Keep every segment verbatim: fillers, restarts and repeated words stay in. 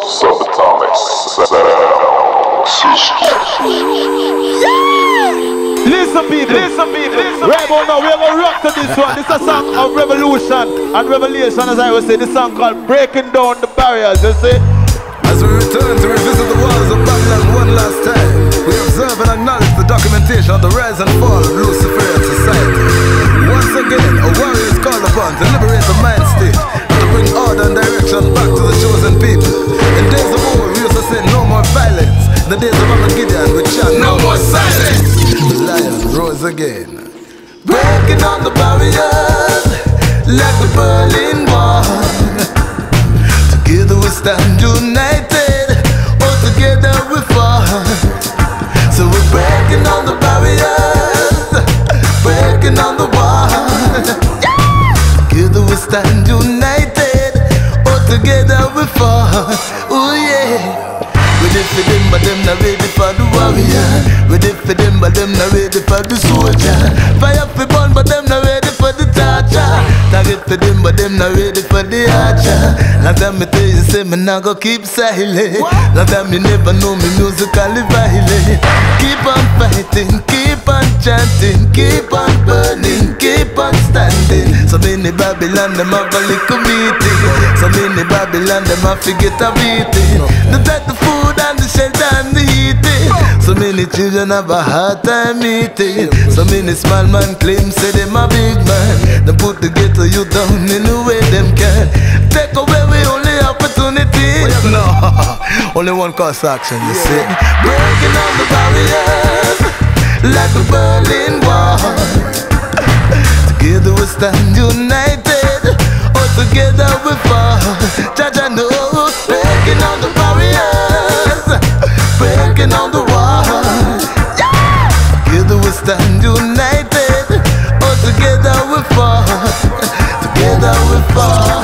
Subatomic sound system. Listen people, listen people, listen right about now we're gonna rock to this one. This is a song of revolution and revelation, as I would say. This song called Breaking Down the Barriers, you see. As we return to revisit the walls of Babylon one last time, we observe and acknowledge the documentation of the rise and fall of Luciferian society. Once again, a warrior is called upon to liberate the mind state and to bring order and direction back to the chosen people. In days of old, we used to say no more violence. In the days of Armageddon, we chant no more silence. The lion rose again, breaking down the barriers like the Berlin Wall. Together we stand united, all together we fall. So we're breaking down the barriers, breaking down the wall. Together we stand united, all together we fall. Oh yeah. We did for them, but them not ready for the warrior. We did for them, but them not ready for the soldier. Fire for burn, but them not ready for the torture. Target for them, but them not ready for the archer. Now time me tell you, say me not go keep silent. Now time you never know me musically violent. Keep on fighting, keep on chanting, keep on burning, keep on standing. So many Babylon, them have a little meeting. So many Babylon, them have to get a beating. They take the food and the shelter and the heating. So many children have a hard time eating. So many small man claim say them a big man. They put the ghetto you down in the way them can. Take away we only opportunity. No, only one course action, you see. Breaking down the barriers like the Berlin Wall. Together we stand united, all together we fall. Jaja knows, breaking down the barriers, breaking on the wall. Yeah! Together we stand united, all together we fall. Together we fall.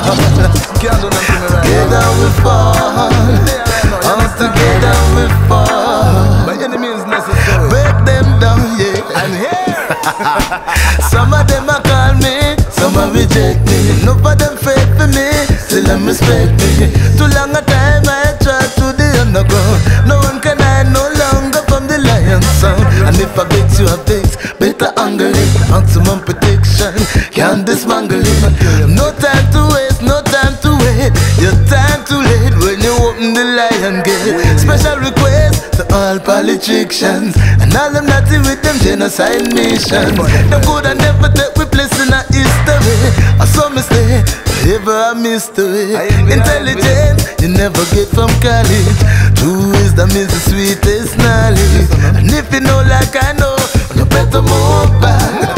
Together we fall. All together we fall. By any means necessary. Break them down, yeah. I'm here. Some of them a call me, some a reject me. None of them faith for me, still them respect me. Too long a time I try to the underground. No one can hide no longer from the lion's sound. And if I vex you, I vex, better angle it. Maximum protection, can't dismangle it. No time to waste, no time to wait. Your time too late when you open the lion gate. Special request to all politicians and all them naughty with them genocide missions. Them could have never take we place in a history. I saw me stay, ever a mystery. Intelligence you never get from college. True wisdom is the sweetest knowledge. And if you know like I know, you better move back.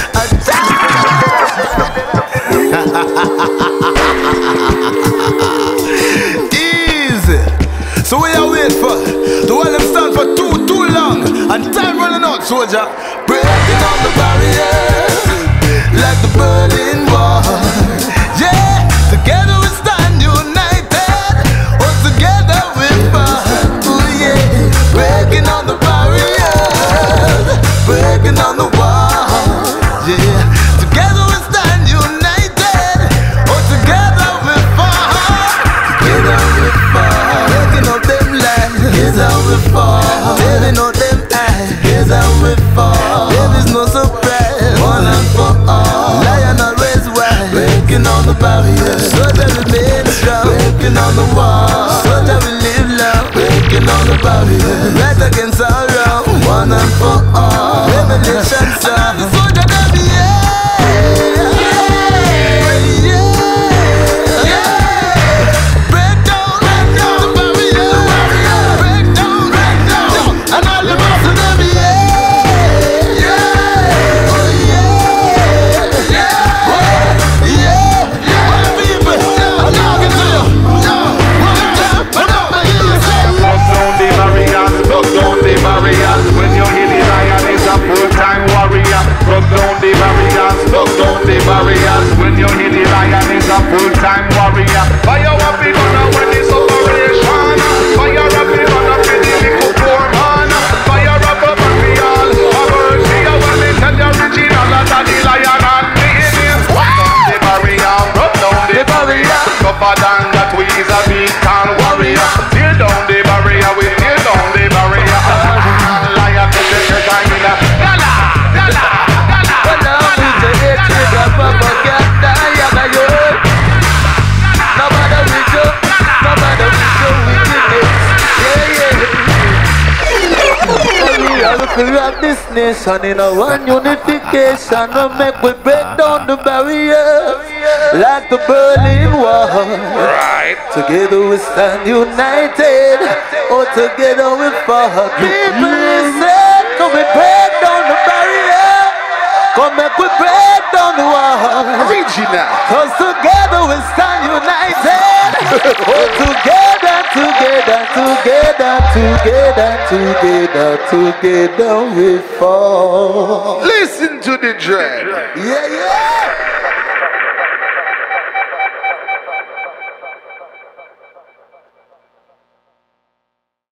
Easy. So we are wait for the one them stand for too too long, and time running out, soldier. Breaking down the barriers like the Berlin Wall. Yeah, together we stand united, all together we fall. Oh yeah, breaking down the barriers, breaking down the wall. Yeah, together we stand united, all together we fall. Together we fall, breaking up them lines. Together we fall, tearing out them eyes. Together we fall, there is no surprise. got this nation in a one unification. We make we break down the barriers like the Berlin Wall. Right. Together we stand united. Oh, together we fall. People listen. Come we break down the barrier. Come make we break down the wall. Original. Cause together we stand united. Oh, together, together, together, together, together, together we fall. Listen to the dread. Yeah, yeah.